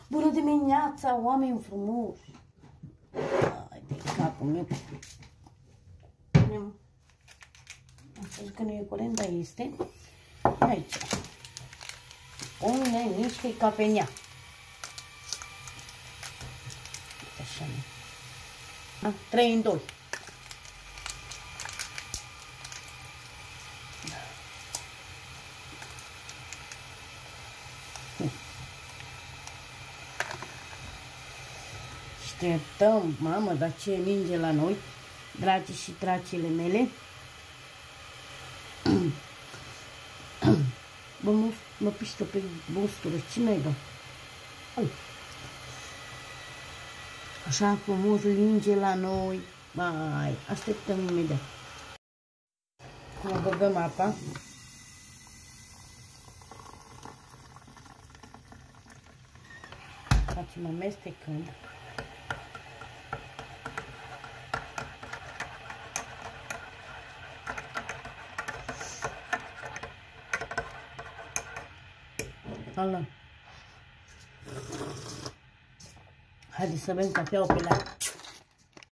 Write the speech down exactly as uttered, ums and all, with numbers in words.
Bună dimineața, oameni frumoși! Hai de capul meu. Punem... Am spus că nu e curent, dar este. Aici. Pune niște cafenea. Așa. A, trei în doi. Așteptăm, mamă, dar ce ninge la noi, dragi și dracile mele. Bă, mă, mă pișcă pe bustură, ce mai dă? Așa frumos linge la noi. Mai, așteptăm imediat. Acum băgăm apa. Facem amestecând. Ala. Haideți să bem cafeaua pe la